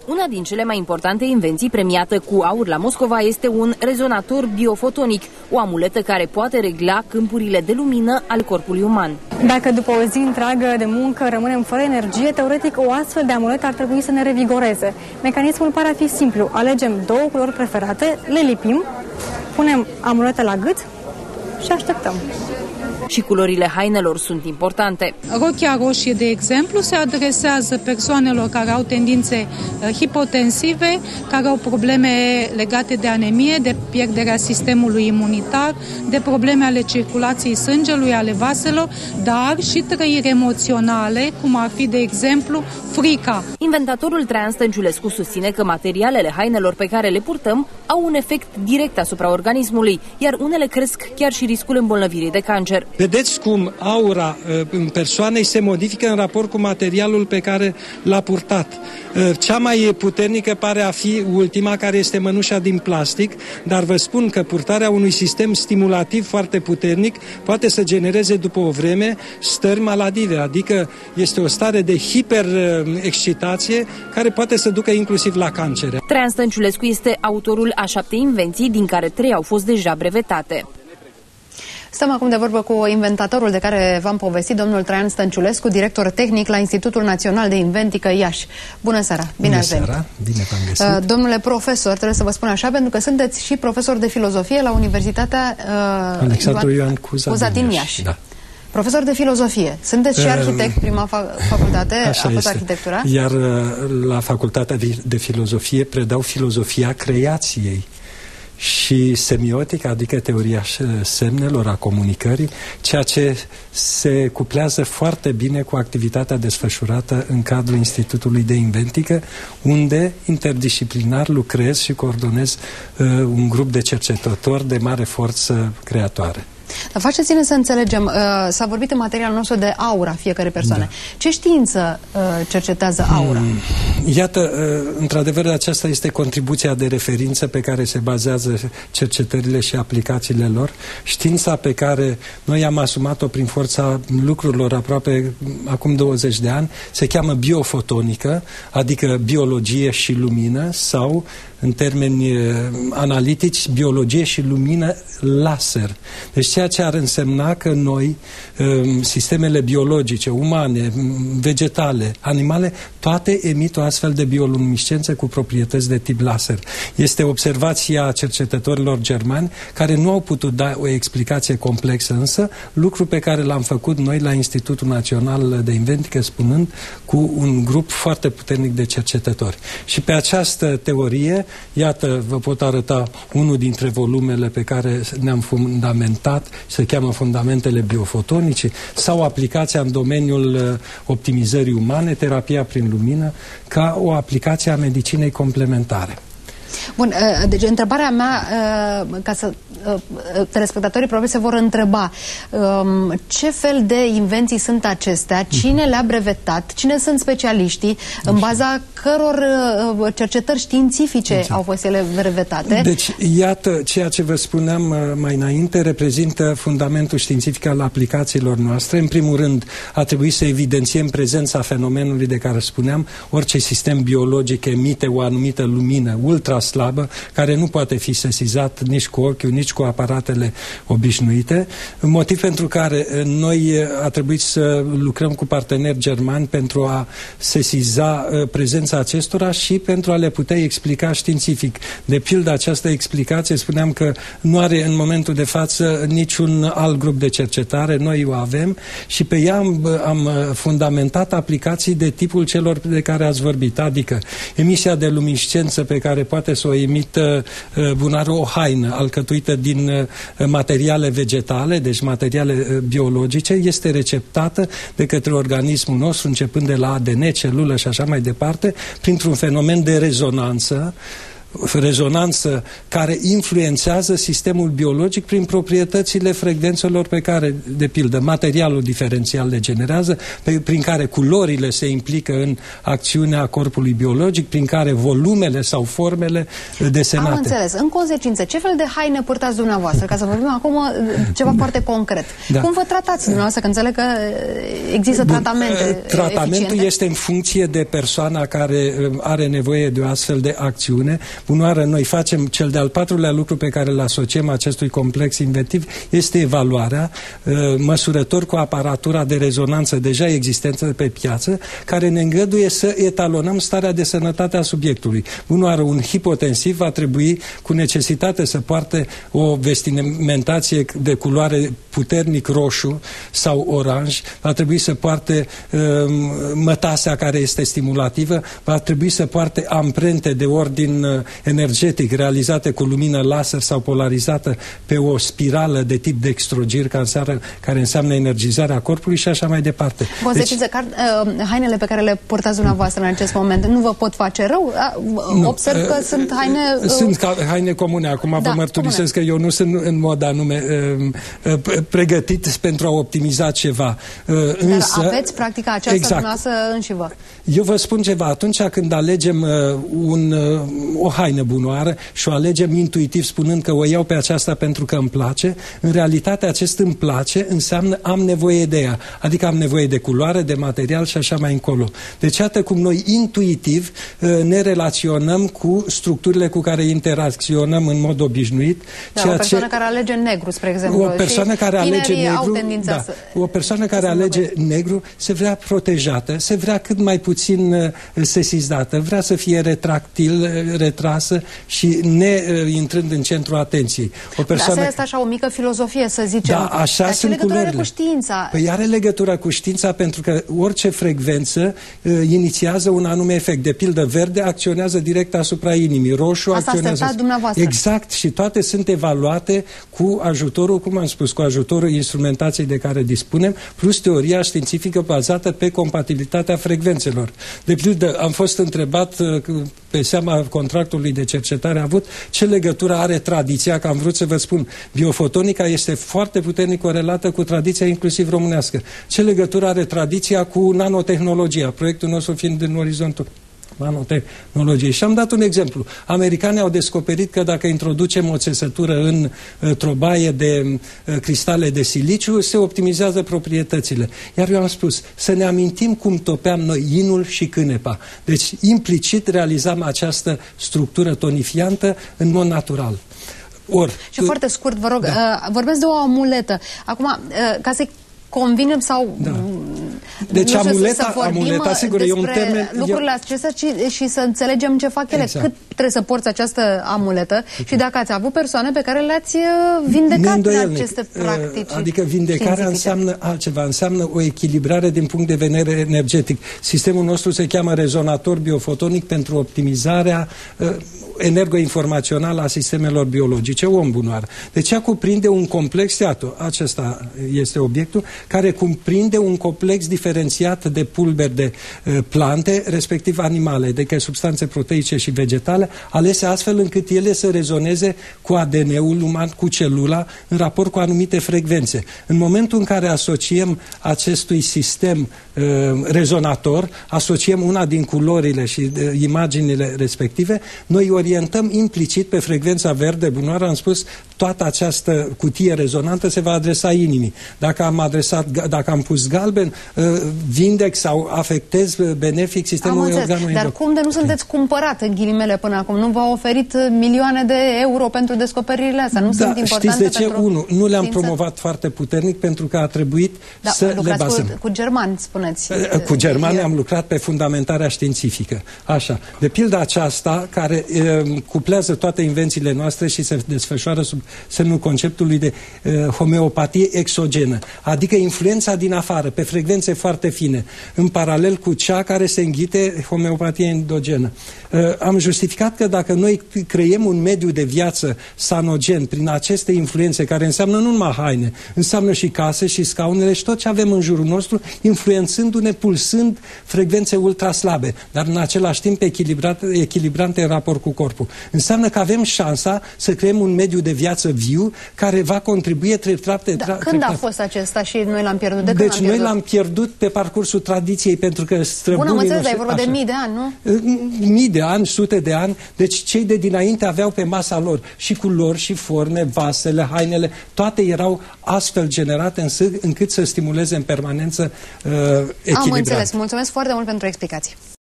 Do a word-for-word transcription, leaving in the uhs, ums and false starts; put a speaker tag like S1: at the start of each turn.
S1: Una din cele mai importante invenții premiată cu aur la Moscova este un rezonator biofotonic, o amuletă care poate regla câmpurile de lumină ale corpului uman.
S2: Dacă după o zi întreagă de muncă rămânem fără energie, teoretic o astfel de amuletă ar trebui să ne revigoreze. Mecanismul pare a fi simplu. Alegem două culori preferate, le lipim, punem amuleta la gât și așteptăm.
S1: Și culorile hainelor sunt importante.
S3: Rochia roșie, de exemplu, se adresează persoanelor care au tendințe hipotensive, care au probleme legate de anemie, de pierderea sistemului imunitar, de probleme ale circulației sângelui, ale vaselor, dar și trăiri emoționale, cum ar fi, de exemplu, frica.
S1: Inventatorul Traian Stănciulescu susține că materialele hainelor pe care le purtăm au un efect direct asupra organismului, iar unele cresc chiar și riscul îmbolnăvirii de cancer.
S4: Vedeți cum aura în persoanei se modifică în raport cu materialul pe care l-a purtat. Cea mai puternică pare a fi ultima, care este mănușa din plastic, dar vă spun că purtarea unui sistem stimulativ foarte puternic poate să genereze după o vreme stări maladive, adică este o stare de hiperexcitație care poate să ducă inclusiv la cancer.
S1: Traian Stănciulescu este autorul a șapte invenții, din care trei au fost deja brevetate.
S5: Stăm acum de vorbă cu inventatorul de care v-am povestit, domnul Traian Stănciulescu, director tehnic la Institutul Național de Inventică Iași. Bună seara! Bine ați venit!
S4: Bună seara! Bine v-am găsit!
S5: Domnule profesor, trebuie să vă spun așa, pentru că sunteți și profesor de filozofie la Universitatea uh,
S4: Alexandru Ioan Cuza,
S5: Cuza din Iași. Da. Profesor de filozofie. Sunteți și arhitect, prima fa facultate
S4: Așa
S5: a fost
S4: este.
S5: arhitectura?
S4: Iar la facultatea de filozofie predau filozofia creației și semiotica, adică teoria semnelor, a comunicării, ceea ce se cuplează foarte bine cu activitatea desfășurată în cadrul Institutului de Inventică, unde interdisciplinar lucrez și coordonez uh, un grup de cercetători de mare forță creatoare.
S5: Dar faceți-ne să înțelegem, uh, s-a vorbit în materialul nostru de aura fiecare persoane. Da. Ce știință uh, cercetează aura?
S4: Hmm. Iată, uh, într-adevăr, aceasta este contribuția de referință pe care se bazează cercetările și aplicațiile lor. Știința pe care noi am asumat-o prin forța lucrurilor aproape acum douăzeci de ani se cheamă biofotonică, adică biologie și lumină, sau în termeni uh, analitici, biologie și lumină laser. Deci ceea ce ar însemna că noi, uh, sistemele biologice, umane, vegetale, animale, toate emit o astfel de bioluminescență cu proprietăți de tip laser. Este observația cercetătorilor germani care nu au putut da o explicație complexă, însă lucru pe care l-am făcut noi la Institutul Național de Inventică, spunând, cu un grup foarte puternic de cercetători. Și pe această teorie, iată, vă pot arăta unul dintre volumele pe care ne-am fundamentat, se cheamă Fundamentele biofotonice, sau aplicația în domeniul optimizării umane, terapia prin lumină, ca o aplicație a medicinei complementare.
S5: Bun, deci întrebarea mea, ca să telespectatorii probabil se vor întreba, ce fel de invenții sunt acestea, cine le-a brevetat, cine sunt specialiștii, în baza căror cercetări științifice exact. au fost ele brevetate?
S4: Deci, iată, ceea ce vă spuneam mai înainte reprezintă fundamentul științific al aplicațiilor noastre. În primul rând, a trebuit să evidențiem prezența fenomenului de care spuneam. Orice sistem biologic emite o anumită lumină ultra slabă, care nu poate fi sesizat nici cu ochiul, nici cu aparatele obișnuite, motiv pentru care noi a trebuit să lucrăm cu parteneri germani pentru a sesiza prezența acestora și pentru a le putea explica științific. De pildă, această explicație, spuneam că nu are în momentul de față niciun alt grup de cercetare, noi o avem și pe ea am, am fundamentat aplicații de tipul celor de care ați vorbit, adică emisia de luminescență pe care poate să o emită bunarul, o haină alcătuită din materiale vegetale, deci materiale biologice, este receptată de către organismul nostru, începând de la A D N, celulă și așa mai departe, printr-un fenomen de rezonanță rezonanță care influențează sistemul biologic prin proprietățile frecvențelor pe care, de pildă, materialul diferențial le generează, pe, prin care culorile se implică în acțiunea corpului biologic, prin care volumele sau formele desenate.
S5: Am înțeles. În consecință, ce fel de haine purtați dumneavoastră? Ca să vorbim acum ceva foarte concret. Da. Cum vă tratați dumneavoastră? Că înțeleg că există Bun, tratamente
S4: Tratamentul
S5: eficiente.
S4: este în funcție de persoana care are nevoie de o astfel de acțiune. Bunoară, noi facem cel de-al patrulea lucru pe care îl asociem acestui complex inventiv, este evaluarea, măsurător cu aparatura de rezonanță deja existentă pe piață, care ne îngăduie să etalonăm starea de sănătate a subiectului. Bunoară, un hipotensiv va trebui cu necesitate să poarte o vestimentație de culoare puternic roșu sau oranj, va trebui să poarte um, mătasea care este stimulativă, va trebui să poarte amprente de ordin uh, energetic realizate cu lumină laser sau polarizată pe o spirală de tip dextrogir care înseamnă, care înseamnă energizarea corpului și așa mai departe.
S5: Consecință, deci, uh, hainele pe care le purtați dumneavoastră în acest moment nu vă pot face rău? Uh, observ uh, că uh, sunt haine... Uh,
S4: sunt ca, haine comune. Acum da, vă mărturisesc comune. Că eu nu sunt în mod anume uh, uh, pregătit pentru a optimiza ceva. Uh,
S5: Dar
S4: însă,
S5: aveți practica aceasta exact. Dumneavoastră înși vă.
S4: Eu vă spun ceva. Atunci când alegem uh, un, uh, o haină bunoară și o alegem intuitiv spunând că o iau pe aceasta pentru că îmi place, în realitate acest îmi place înseamnă am nevoie de ea. Adică am nevoie de culoare, de material și așa mai încolo. Deci iată cum noi intuitiv uh, ne relaționăm cu structurile cu care interacționăm în mod obișnuit.
S5: Da, ceea o persoană ce... care alege negru, spre exemplu.
S4: O persoană care alege negru, da,
S5: să...
S4: o persoană care alege negru se vrea protejată, se vrea cât mai puțin uh, sesizată, vrea să fie retractil, uh, retrasă și ne uh, intrând în centrul atenției. O persoană...
S5: Asta este așa o mică filozofie, să zicem.
S4: Da, așa
S5: Dar
S4: sunt
S5: ce legătură
S4: culorile.
S5: Are cu știința?
S4: Păi are legătură cu știința pentru că orice frecvență uh, inițiază un anume efect. De pildă, verde acționează direct asupra inimii, roșu
S5: Asta
S4: acționează...
S5: Asta dumneavoastră.
S4: Exact, și toate sunt evaluate cu ajutorul, cum am spus, cu ajutorul instrumentației de care dispunem, plus teoria științifică bazată pe compatibilitatea frecvențelor. De pildă, am fost întrebat pe seama contractului de cercetare avut ce legătură are tradiția, că am vrut să vă spun, biofotonica este foarte puternic corelată cu tradiția inclusiv românească. Ce legătură are tradiția cu nanotehnologia, proiectul nostru fiind în orizontul nanotehnologiei. Și am dat un exemplu. Americanii au descoperit că dacă introducem o țesătură într-o baie de cristale de siliciu, se optimizează proprietățile. Iar eu am spus, să ne amintim cum topeam noi inul și cânepa. Deci, implicit realizam această structură tonifiantă în mod natural. Or,
S5: și foarte scurt, vă rog, da. uh, vorbesc de o amuletă. Acum, uh, ca să-i convinem sau...
S4: Da. Deci
S5: știu,
S4: amuleta,
S5: să vorbim
S4: amuleta, sigur, e un termen...
S5: lucrurile eu... acestea și, și să înțelegem ce fac ele. Exact. Cât trebuie să porți această amuletă okay. și dacă ați avut persoane pe care le-ați vindecat de aceste practici.
S4: Adică vindecarea înseamnă altceva, înseamnă o echilibrare din punct de vedere energetic. Sistemul nostru se cheamă rezonator biofotonic pentru optimizarea uh, energoinformațională a sistemelor biologice, om bunoară. Deci ea cuprinde un complex, iată, acesta este obiectul, care cuprinde un complex diferențiat de pulberi de uh, plante, respectiv animale, adică substanțe proteice și vegetale, alese astfel încât ele să rezoneze cu A D N-ul uman, cu celula, în raport cu anumite frecvențe. În momentul în care asociem acestui sistem uh, rezonator, asociem una din culorile și uh, imaginile respective, noi orientăm implicit pe frecvența verde, bunoară, am spus, toată această cutie rezonantă se va adresa inimii. Dacă am adresat, dacă am pus galben, vindec sau afectez benefic sistemul organului endocrin.
S5: Dar cum de nu sunteți cumpărat, în ghilimele, până acum? Nu v-au oferit milioane de euro pentru descoperirile astea? Nu
S4: da,
S5: sunt importante
S4: știți de ce?
S5: Pentru
S4: Unu, nu le-am
S5: știință?
S4: promovat foarte puternic pentru că a trebuit
S5: da,
S4: să le bazăm.
S5: Cu, cu germani, spuneți.
S4: Cu germani am lucrat pe fundamentarea științifică. Așa. De pildă aceasta, care e, cuplează toate invențiile noastre și se desfășoară sub semnul conceptului de e, homeopatie exogenă. Adică influența din afară, pe frecvențe foarte foarte fine, în paralel cu cea care se înghite homeopatia endogenă. Am justificat că dacă noi creiem un mediu de viață sanogen prin aceste influențe, care înseamnă nu numai haine, înseamnă și case și scaunele și tot ce avem în jurul nostru, influențându-ne, pulsând frecvențe ultraslabe, dar în același timp echilibrante în raport cu corpul. Înseamnă că avem șansa să creăm un mediu de viață viu care va contribui treptat.
S5: Da, când treptat. a fost acesta și noi l-am pierdut? De
S4: deci
S5: când
S4: noi l-am pierdut pe parcursul tradiției, pentru că străbunii...
S5: Bună, mă înțeles, dar e vorba așa. de mii de ani, nu?
S4: Mii de ani, sute de ani, deci cei de dinainte aveau pe masa lor și culori, și forme, vasele, hainele, toate erau astfel generate încât să stimuleze în permanență uh, echilibrarea.
S5: Am înțeles, mulțumesc foarte mult pentru explicații.